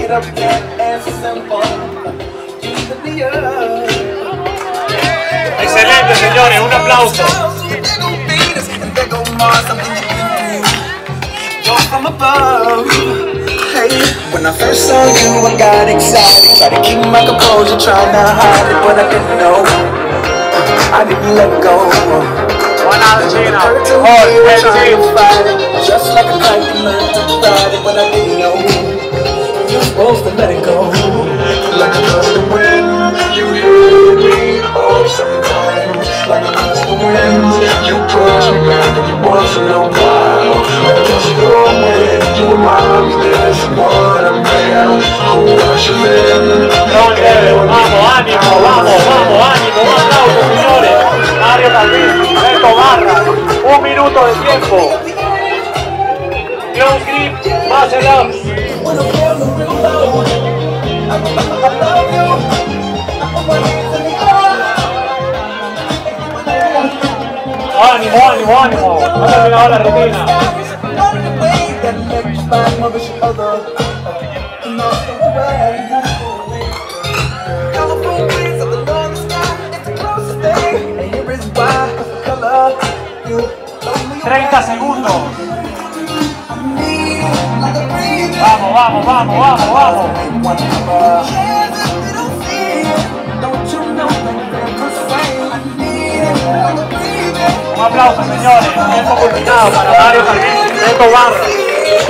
Excelente, señores, un aplauso. When I first saw you, I got excited. Tried to keep my composure, trying to hide it, but I didn't know. I didn't let go. Just like a kite, you learned to ride it, but I didn't know. You're supposed to let it go. Like a gust of wind, you hit me up sometimes. Like a gust of wind, you push me back and you once in a while. Like a gust of wind, you remind me there's someone I'm there who I should live. Vamos, ánimo, vamos, vamos, ánimo, un aplauso, señores. Mario Calvin, Beto Barra, 1 minuto de tiempo. Close grip, muscle up. Ánimo, ánimo, ánimo. No ha terminado la rutina. ¡30 segundos! ¡Vamos, vamos, vamos, vamos, vamos! Un aplauso, señores. Tiempo culminado para Mario Calvin y Beto Barra.